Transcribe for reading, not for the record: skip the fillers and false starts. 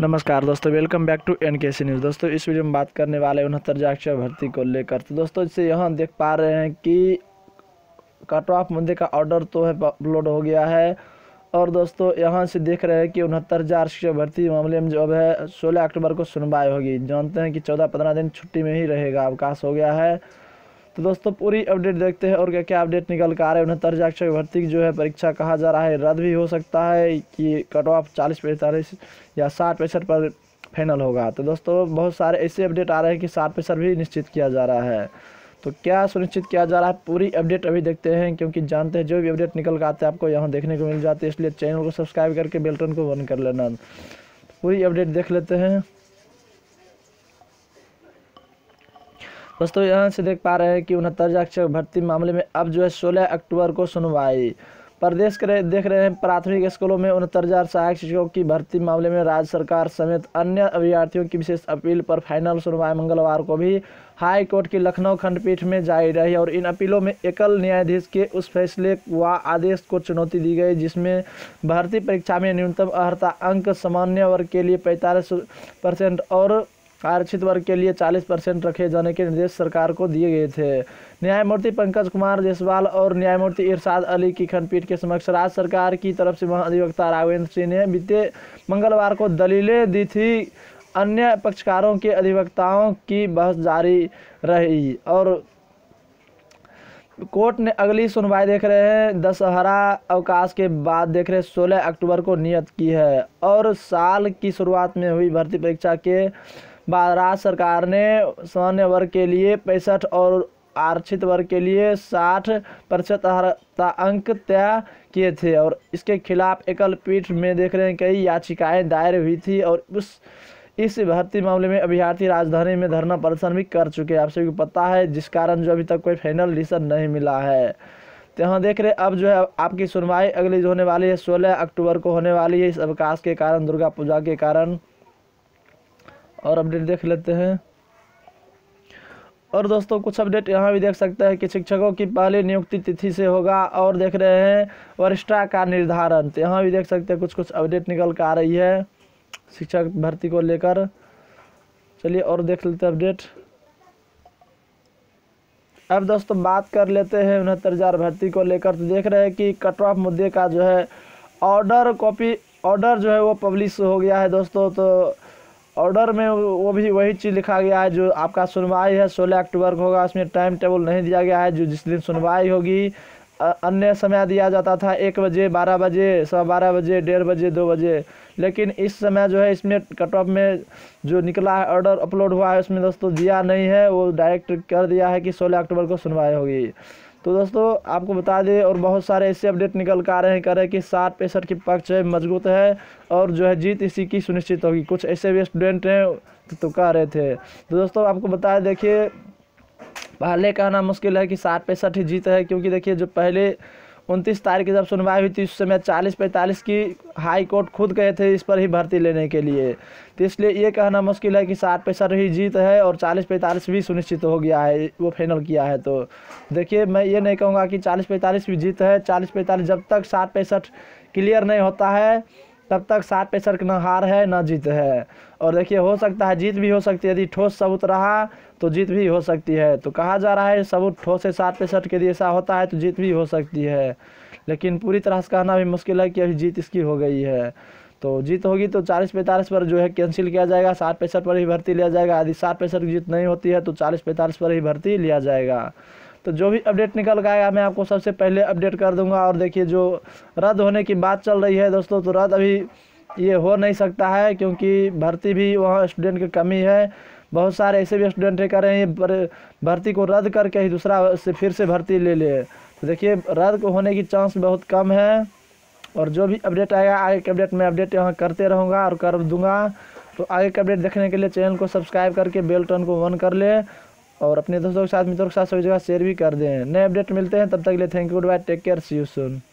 नमस्कार दोस्तों, welcome back to NKC news. दोस्तों इस वीडियो में बात करने वाले 69 अक्षर भर्ती को लेकर। तो दोस्तों इसे यहाँ देख पा रहे हैं कि कट ऑफ मुद्दे का ऑर्डर तो है अपलोड हो गया है। और दोस्तों यहाँ से देख रहे हैं कि 69,000 शिक्षक भर्ती मामले में जो है 16 अक्टूबर को सुनवाई होगी। जानते हैं कि 14-15 दिन छुट्टी में ही रहेगा, अवकाश हो गया है। तो दोस्तों पूरी अपडेट देखते हैं और क्या क्या अपडेट निकल कर आ रहे हैं। 69,000 शिक्षक भर्ती की जो है परीक्षा कहा जा रहा है रद्द भी हो सकता है कि कट ऑफ 40-45 या 60-65 पर फाइनल होगा। तो दोस्तों बहुत सारे ऐसे अपडेट आ रहे हैं कि 60% भी निश्चित किया जा रहा है। तो क्या सुनिश्चित किया जा रहा है, पूरी अपडेट अभी देखते हैं, क्योंकि जानते हैं जो भी अपडेट निकल कर आते हैं आपको यहाँ देखने को मिल जाती है। इसलिए चैनल को सब्सक्राइब करके बेल आइकन को ऑन कर लेना। पूरी अपडेट देख लेते हैं। दोस्तों यहाँ से देख पा रहे हैं कि 69,000 शिक्षक भर्ती मामले में अब जो है 16 अक्टूबर को सुनवाई। प्रदेश के देख रहे हैं प्राथमिक स्कूलों में 69,000 सहायक शिक्षकों की भर्ती मामले में राज्य सरकार समेत अन्य अभ्यर्थियों की विशेष अपील पर फाइनल सुनवाई मंगलवार को भी हाई कोर्ट की लखनऊ खंडपीठ में जारी रही। और इन अपीलों में एकल न्यायाधीश के उस फैसले व आदेश को चुनौती दी गई जिसमें भर्ती परीक्षा में न्यूनतम अर्हता अंक सामान्य वर्ग के लिए 45% और आरक्षित वर्ग के लिए 40% रखे जाने के निर्देश सरकार को दिए गए थे। न्यायमूर्ति पंकज कुमार जायसवाल और न्यायमूर्ति इरशाद अली की खंडपीठ के समक्ष राज्य सरकार की तरफ से महाधिवक्ता राघवेंद्र सिंह ने बीते मंगलवार को दलीलें दी थी। अन्य पक्षकारों के अधिवक्ताओं की बहस जारी रही और कोर्ट ने अगली सुनवाई देख रहे हैं दशहरा अवकाश के बाद देख रहे 16 अक्टूबर को नियत की है। और साल की शुरुआत में हुई भर्ती परीक्षा के बाद राज्य सरकार ने सामान्य वर्ग के लिए 65 और आरक्षित वर्ग के लिए 60% अर्हता अंक तय किए थे। और इसके खिलाफ एकल पीठ में देख रहे हैं कई याचिकाएं दायर हुई थी। और इस भर्ती मामले में अभ्यर्थी राजधानी में धरना प्रदर्शन भी कर चुके हैं, आप सभी को पता है, जिस कारण जो अभी तक कोई फाइनल डिसीजन नहीं मिला है। तो यहाँ देख रहे अब जो है आपकी सुनवाई अगली जो होने वाली है 16 अक्टूबर को होने वाली है, इस अवकाश के कारण, दुर्गा पूजा के कारण। और अपडेट देख लेते हैं। और दोस्तों कुछ अपडेट यहाँ भी देख सकते हैं कि शिक्षकों की पहली नियुक्ति तिथि से होगा। और देख रहे हैं वरिष्ठता का निर्धारण। तो यहाँ भी देख सकते हैं कुछ अपडेट निकल कर आ रही है शिक्षक भर्ती को लेकर। चलिए और देख लेते हैं अपडेट। अब दोस्तों बात कर लेते हैं 69,000 भर्ती को लेकर। तो देख रहे हैं कि कट ऑफ मुद्दे का जो है ऑर्डर जो है वो पब्लिश हो गया है दोस्तों। तो ऑर्डर में वो भी वही चीज़ लिखा गया है जो आपका सुनवाई है 16 अक्टूबर को होगा। उसमें टाइम टेबल नहीं दिया गया है जो जिस दिन सुनवाई होगी। अन्य समय दिया जाता था 1 बजे, 12 बजे, 12:15 बजे, 1:30 बजे, 2 बजे। लेकिन इस समय जो है इसमें कट ऑफ में जो निकला है ऑर्डर अपलोड हुआ है उसमें दोस्तों दिया नहीं है, वो डायरेक्ट कर दिया है कि 16 अक्टूबर को सुनवाई होगी। तो दोस्तों आपको बता दें और बहुत सारे ऐसे अपडेट निकल कर आ रहे हैं, कह रहे हैं कि 60-65 की पक्ष है मजबूत है और जो है जीत इसी की सुनिश्चित होगी। कुछ ऐसे भी स्टूडेंट हैं तो कह रहे थे। तो दोस्तों आपको बता दें, देखिए पहले कहना मुश्किल है कि 60-65 ही जीत है, क्योंकि देखिए जो पहले 29 तारीख की जब सुनवाई हुई थी उस समय 40-45 की हाई कोर्ट खुद गए थे इस पर ही भर्ती लेने के लिए। तो इसलिए ये कहना मुश्किल है कि 60-65 ही जीत है और 40-45 भी सुनिश्चित हो गया है, वो फाइनल किया है। तो देखिए मैं ये नहीं कहूँगा कि 40-45 भी जीत है। 40-45 जब तक 60-65 क्लियर नहीं होता है तब तक 60-65 ना हार है ना जीत है। और देखिए हो सकता है जीत भी हो सकती है, यदि ठोस सबूत रहा तो जीत भी हो सकती है। तो कहा जा रहा है सबूत ठोस है 60-65 के लिए ऐसा होता है तो जीत भी हो सकती है। लेकिन पूरी तरह से कहना भी मुश्किल है कि अभी जीत इसकी हो गई है। तो जीत होगी तो 40-45 पर जो है कैंसिल किया जाएगा, 60-65 पर ही भर्ती लिया जाएगा। यदि 60-65 की जीत नहीं होती है तो 40-45 पर ही भर्ती लिया जाएगा। तो जो भी अपडेट निकल गया मैं आपको सबसे पहले अपडेट कर दूंगा। और देखिए जो रद्द होने की बात चल रही है दोस्तों, तो रद्द अभी ये हो नहीं सकता है, क्योंकि भर्ती भी वहाँ स्टूडेंट की कमी है। बहुत सारे ऐसे भी स्टूडेंट है कर रहे हैं भर्ती को रद्द करके ही दूसरा से फिर से भर्ती ले ले। तो देखिए रद्द होने की चांस बहुत कम है। और जो भी अपडेट आएगा आगे के अपडेट में अपडेट यहाँ करते रहूँगा और कर दूँगा। तो आगे के अपडेट देखने के लिए चैनल को सब्सक्राइब करके बेल आइकन को ऑन कर ले और अपने दोस्तों के साथ, मित्रों के साथ सभी जगह शेयर भी कर दें। नए अपडेट मिलते हैं, तब तक के लिए thank you, goodbye, take care, see you soon.